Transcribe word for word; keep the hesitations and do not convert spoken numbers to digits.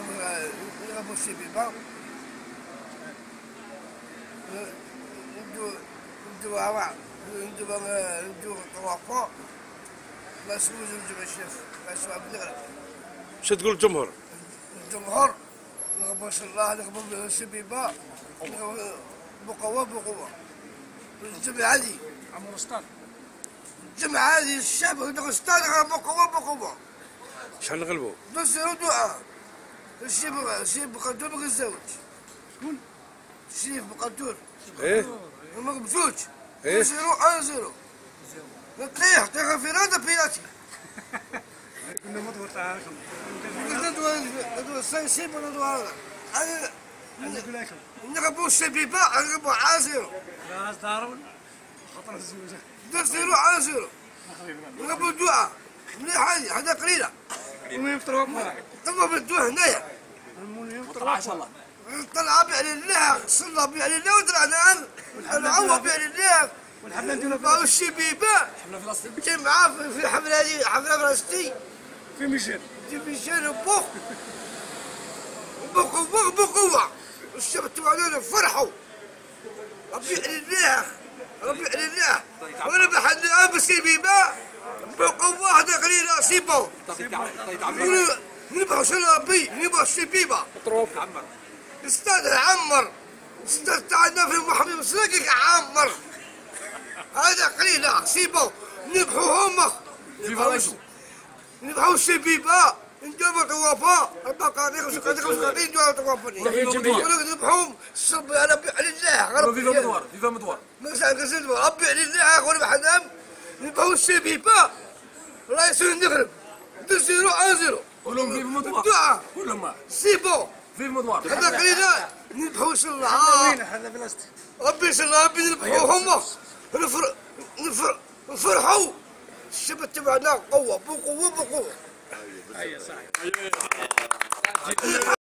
نغبو الشبيبة ندو ندو عوا ندو ندو طوافو باش نوجد الشيخ باش نغرب. شو تقول الجمهور؟ الجمهور نغبو الله نغبو الشبيبة بقوة بقوة الجمع هذه عمر ستار الجمع هذه الشعب نغستان بقوة بقوة شحال نغلبوا؟ نصيروا دعاء الشيب الشيب بقدور بغى يتزوج شكون؟ الشيف بقدور ايه ما بزوج ايه نصيروا انا زيرو نطيح طيح في هذا بياتي كنا مضغوط عليكم ندوى ندوى سيب ندوى هذا انا نقول لكم نغبو الشبيبة نغبو عازيرو راس دارون خطر الزوجة نصيروا عازيرو نغبو الدعاء مليح هذه هذا قليلة المهم يفطروا بمرأة طلعوا بالدعاء هنايا المهم يفطروا ان شاء الله طلع بيع لله صلى بيع لله ودرعنا العوة بيع لله والحفلة نديرها باو الشبيبة حفلة فلسطين جاي معاه في الحفلة هذه حفلة فلسطين في ميشيل جيب ميشيل وبوخ وبقوة بقوة الشباب تبعنا فرحوا ربيع لله ربيع لله وربح النعام بالشبيبة بقوة هذا قليلة سيبو نبغى شنو ربي نبغى الشبيبة استاذ عمر استاذ تاعنا في محمد مسلكك عمر هذا قليلة سيبو نبحوا هما نبحوا الشبيبة نديروا طوافة البقاريق وسقاطيق وسقاطيق نديروا طوافة نبحوا الصب على الله فيفا مدوار فيفا مدوار مثلا قصد ربي على الله غرب حنام نبحوا الشبيبة الله يسوي نغرب زيرو ان زيرو كلهم فيفا مدوار الدعاء كلهم سيبو فيفا مدوار هذا قليلة نبحوا الله هذا فلسطين ربي يسلم ربي نذبحوا هما نفر نفر نفرحوا الشباب تبعنا قوة بقوة بقوة. ايوه صحيح